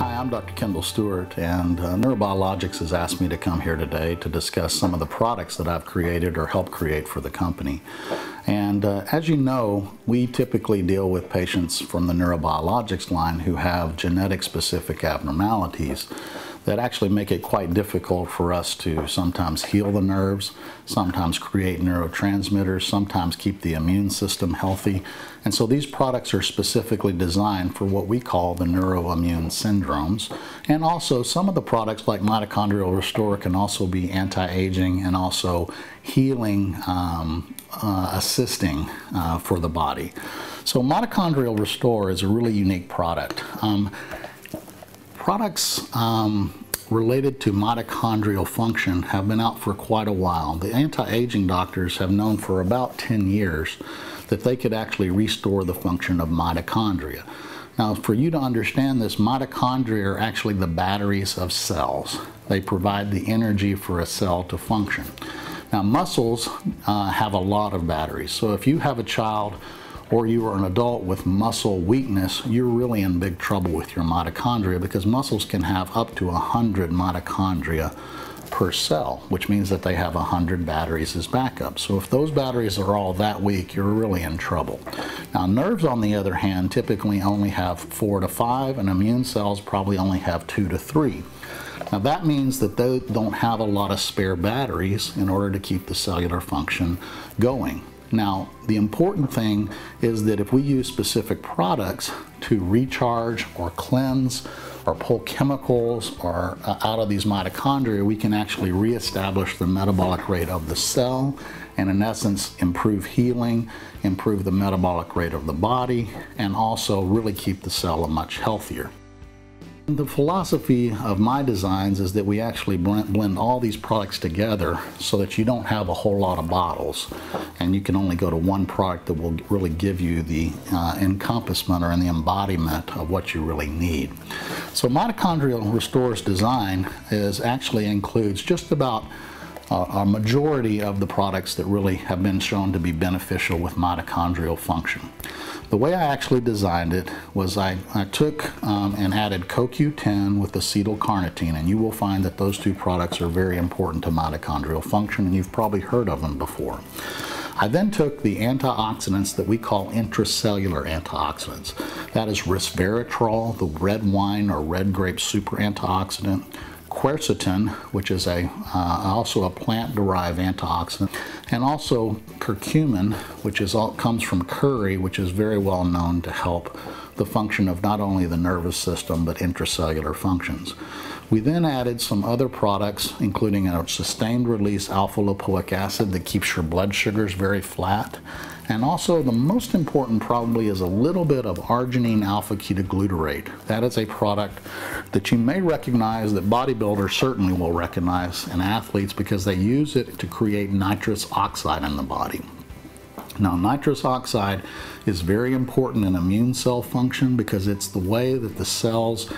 Hi, I'm Dr. Kendall Stewart, and Neurobiologics has asked me to come here today to discuss some of the products that I've created or helped create for the company. And as you know, we typically deal with patients from the neurobiologics line who have genetic specific abnormalities that actually make it quite difficult for us to sometimes heal the nerves, sometimes create neurotransmitters, sometimes keep the immune system healthy. And so these products are specifically designed for what we call the neuroimmune syndromes. And also some of the products like Mitochondrial Restore can also be anti-aging and also healing, assisting for the body. So Mitochondrial Restore is a really unique product. Products related to mitochondrial function have been out for quite a while. The anti-aging doctors have known for about 10 years that they could actually restore the function of mitochondria. Now, for you to understand this, mitochondria are actually the batteries of cells. They provide the energy for a cell to function. Now, muscles have a lot of batteries. So if you have a child or you are an adult with muscle weakness, you're really in big trouble with your mitochondria, because muscles can have up to 100 mitochondria per cell, which means that they have 100 batteries as backup. So if those batteries are all that weak, you're really in trouble. Now, nerves, on the other hand, typically only have 4 to 5, and immune cells probably only have 2 to 3. Now, that means that they don't have a lot of spare batteries in order to keep the cellular function going. Now, the important thing is that if we use specific products to recharge or cleanse or pull chemicals or out of these mitochondria, we can actually reestablish the metabolic rate of the cell and, in essence, improve healing, improve the metabolic rate of the body, and also really keep the cell much healthier. The philosophy of my designs is that we actually blend all these products together so that you don't have a whole lot of bottles, and you can only go to one product that will really give you the encompassment or the embodiment of what you really need. So Mitochondrial Restore's design actually includes just about a majority of the products that really have been shown to be beneficial with mitochondrial function. The way I actually designed it was I took and added CoQ10 with acetyl-carnitine, and you will find that those two products are very important to mitochondrial function, and you've probably heard of them before. I then took the antioxidants that we call intracellular antioxidants. That is resveratrol, the red wine or red grape super antioxidant, quercetin, which is also a plant-derived antioxidant, and also curcumin, which comes from curry, which is very well known to help the function of not only the nervous system but intracellular functions. We then added some other products, including a sustained release alpha-lipoic acid that keeps your blood sugars very flat. And also, the most important probably is a little bit of arginine alpha-ketoglutarate. That is a product that you may recognize, that bodybuilders certainly will recognize, and athletes, because they use it to create nitrous oxide in the body. Now, nitrous oxide is very important in immune cell function because it's the way that the cells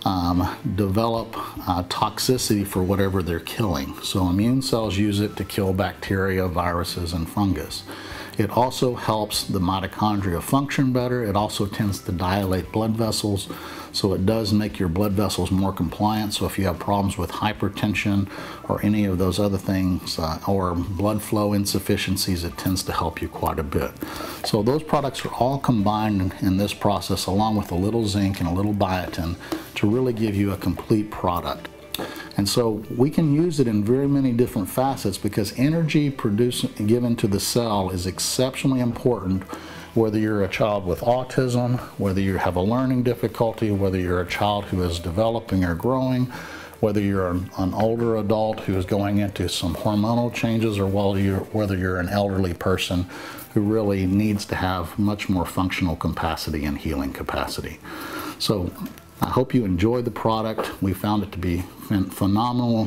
develop toxicity for whatever they're killing. So immune cells use it to kill bacteria, viruses, and fungus. It also helps the mitochondria function better. It also tends to dilate blood vessels, so it does make your blood vessels more compliant. So if you have problems with hypertension or any of those other things, or blood flow insufficiencies, it tends to help you quite a bit. So those products are all combined in this process, along with a little zinc and a little biotin, to really give you a complete product. And so we can use it in very many different facets, because energy given to the cell is exceptionally important, whether you're a child with autism, whether you have a learning difficulty, whether you're a child who is developing or growing, whether you're an older adult who is going into some hormonal changes, or whether you're an elderly person who really needs to have much more functional capacity and healing capacity. So I hope you enjoyed the product. We found it to be phenomenal,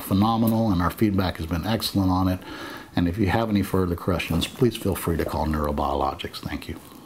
and our feedback has been excellent on it. And if you have any further questions, please feel free to call Neurobiologics. Thank you.